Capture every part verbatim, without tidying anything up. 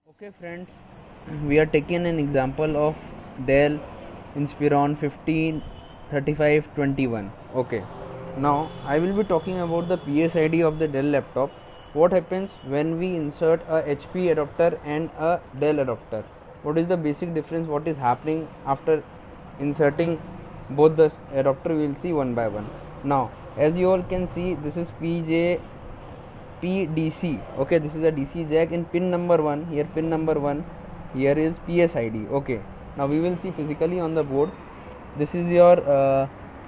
Okay friends, we are taking an example of Dell Inspiron fifteen thirty-five twenty-one. Okay, now I will be talking about the P S I D of the Dell laptop. What happens when we insert a H P adapter and a Dell adapter? What is the basic difference? What is happening after inserting both the adapter? We will see one by one. Now, as you all can see, this is P J P D C. Okay, this is a D C jack in pin number one. Here pin number one, here is P S I D. Okay, now we will see physically on the board. This is your uh,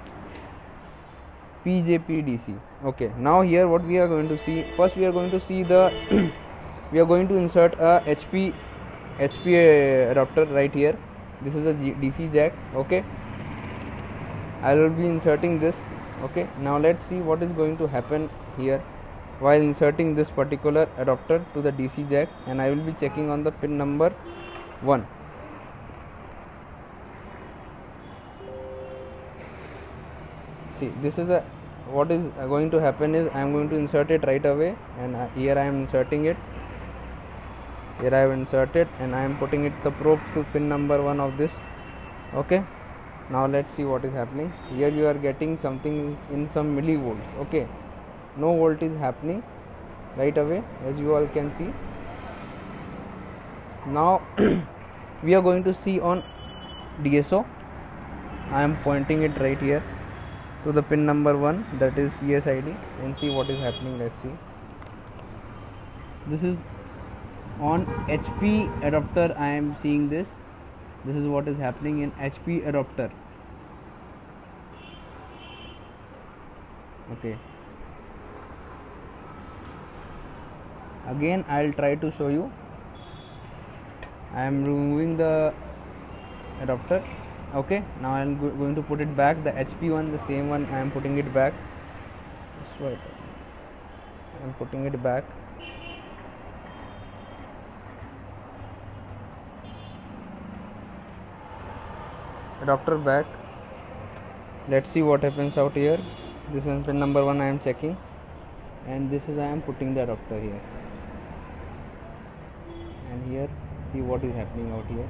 P J P D C. Okay, now here what we are going to see, first we are going to see the we are going to insert a H P H P adapter right here. This is a D C jack. Okay, I will be inserting this. Okay, now let's see what is going to happen here while inserting this particular adapter to the D C jack, and I will be checking on the pin number one. See, this is a what is going to happen is I am going to insert it right away, and here I am inserting it. Here I have inserted and I am putting it the probe to pin number one of this. Okay, now let's see what is happening. Here you are getting something in some millivolts. Okay, no volt is happening right away, as you all can see. Now we are going to see on D S O. I am pointing it right here to the pin number one, that is P S I D, and see what is happening. Let's see. This is on H P adapter. I am seeing this. This is what is happening in H P adapter. Okay, again I'll try to show you. I am removing the adapter. Okay, now I am go going to put it back. The H P one, the same one, I am putting it back. That's right, I am putting it back. Adapter back. Let's see what happens out here. This is pin number one I am checking, and this is I am putting the adapter here, and here see what is happening out here.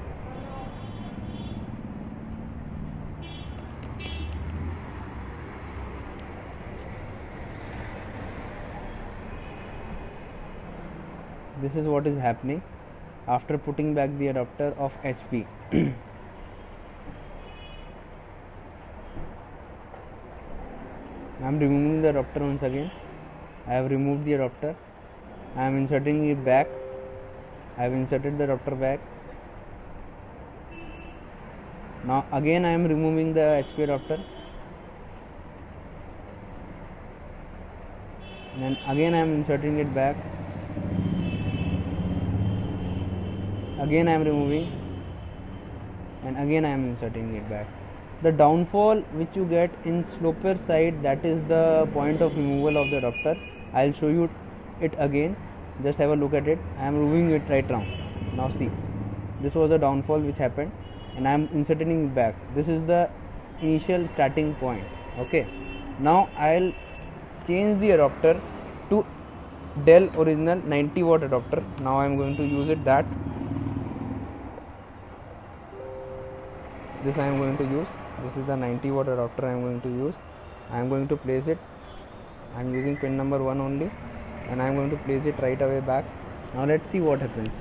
This is what is happening after putting back the adapter of H P. I am removing the adapter once again. I have removed the adapter. I am inserting it back. I have inserted the adapter back. Now again I am removing the H P adapter, and again I am inserting it back. Again I am removing, and again I am inserting it back. The downfall which you get in sloper side, that is the point of removal of the adapter. I will show you it again. Just have a look at it. I am removing it right now. Now see, this was the downfall which happened, and I am inserting it back. This is the initial starting point. Okay, now I will change the adapter to Dell original ninety watt adapter. Now I am going to use it that. This I am going to use. This is the ninety watt adapter I am going to use. I am going to place it. I am using pin number one only, and I am going to place it right away back. Now let's see what happens.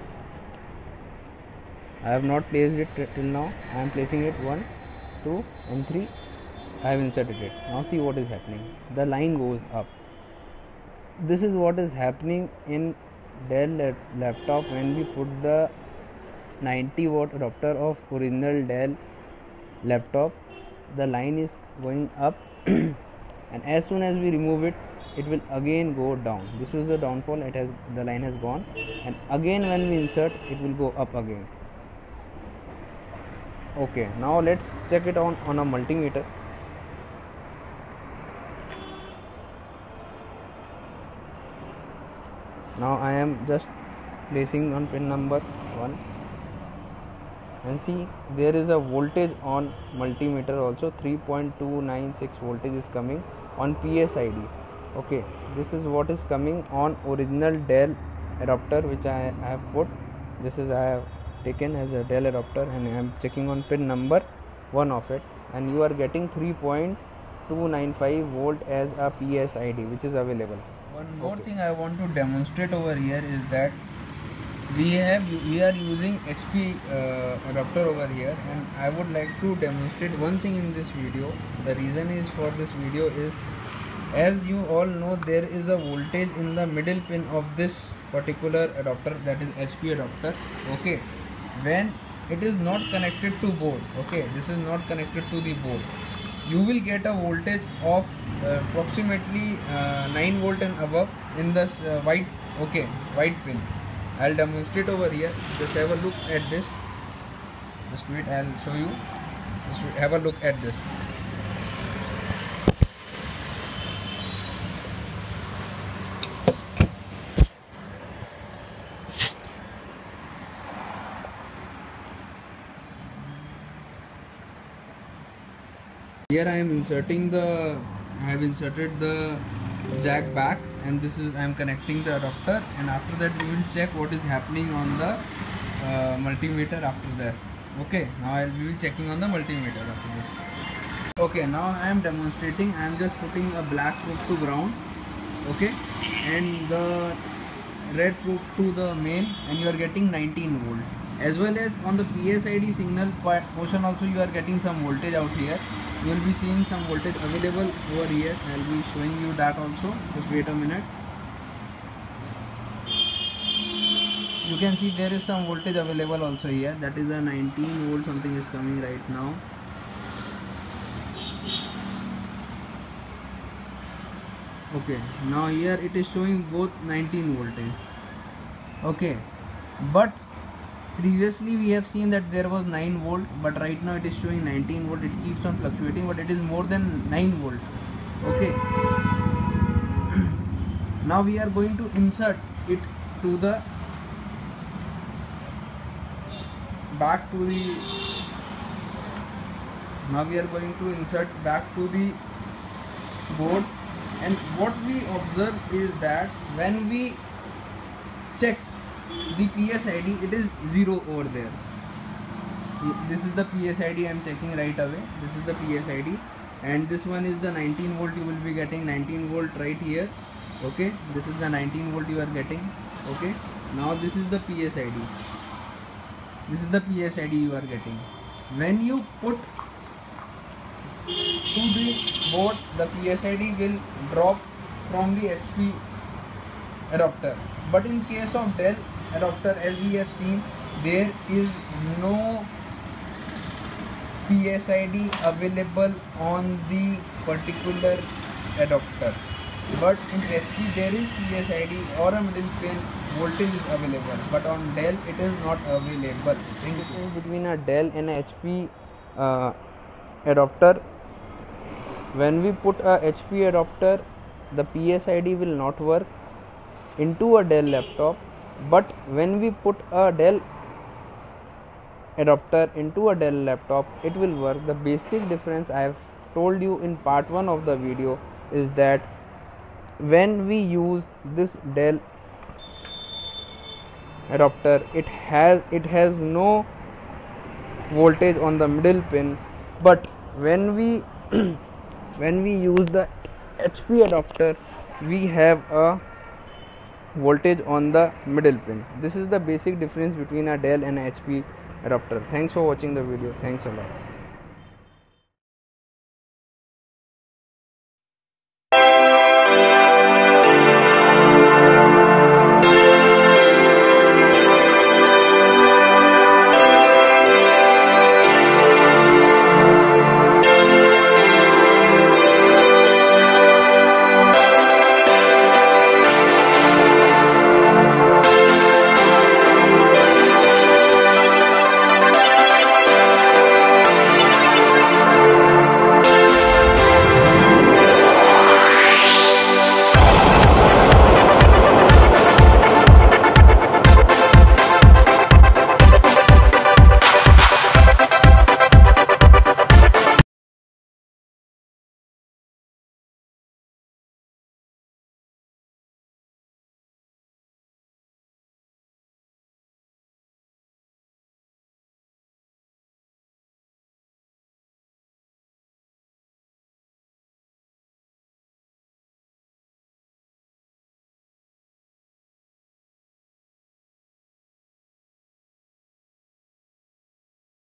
I have not placed it till now. I am placing it one, two, and three. I have inserted it. Now see what is happening. The line goes up. This is what is happening in Dell laptop when we put the ninety watt adapter of original Dell laptop. The line is going up and as soon as we remove it, it will again go down. This is the downfall. It has the line has gone, and again when we insert, it will go up again. Okay, now let's check it on on a multimeter. Now I am just placing on pin number one, and see there is a voltage on multimeter also. Three point two nine six voltage is coming on P S I D. Okay, this is what is coming on original Dell adapter which I have put. this is I have taken as a Dell adapter, and I am checking on pin number one of it, and you are getting three point two nine five volt as a P S I D which is available. One more okay. thing I want to demonstrate over here is that we have we are using H P uh, adapter over here, and I would like to demonstrate one thing in this video. The reason is for this video is, as you all know, there is a voltage in the middle pin of this particular adapter, that is H P adapter. Okay, when it is not connected to board, okay, this is not connected to the board, you will get a voltage of uh, approximately uh, nine volt and above in this uh, white okay white pin. I'll demonstrate over here. Just have a look at this. Just wait, I'll show you. Just wait, have a look at this. Here I am inserting the I have inserted the jack back, and this is I am connecting the adapter, and after that we will check what is happening on the uh, multimeter after this. Okay, now I will be checking on the multimeter after this. Okay, now I am demonstrating. I am just putting a black probe to ground, okay, and the red probe to the main, and you are getting nineteen volt. As well as on the P S I D signal portion also you are getting some voltage out here. You will be seeing some voltage available over here. I will be showing you that also. Just wait a minute. You can see there is some voltage available also here. That is a nineteen volt something is coming right now. Okay, now here it is showing both nineteen voltage. Okay, but previously we have seen that there was nine volt, but right now it is showing nineteen volt. It keeps on fluctuating, but it is more than nine volt. Okay, now we are going to insert it to the back to the now we are going to insert back to the board, and what we observe is that when we check the P S I D, it is zero over there. This is the P S I D I am checking right away. This is the P S I D, and this one is the nineteen volt. You will be getting nineteen volt right here. Okay, this is the nineteen volt you are getting. Okay, now this is the P S I D. This is the P S I D you are getting. When you put to the board, the P S I D will drop from the H P adapter. But in case of Dell adapter, as we have seen, there is no P S I D available on the particular adapter. But in H P there is P S I D or a middle pin voltage is available, but on Dell it is not available. The difference between a Dell and a H P uh, adapter: when we put a H P adapter, the P S I D will not work into a Dell laptop, but when we put a Dell adapter into a Dell laptop, it will work. The basic difference I have told you in part one of the video is that when we use this Dell adapter, it has it has no voltage on the middle pin, but when we when we use the H P adapter, we have a voltage on the middle pin. This is the basic difference between a Dell and a H P adapter. Thanks for watching the video. Thanks a lot.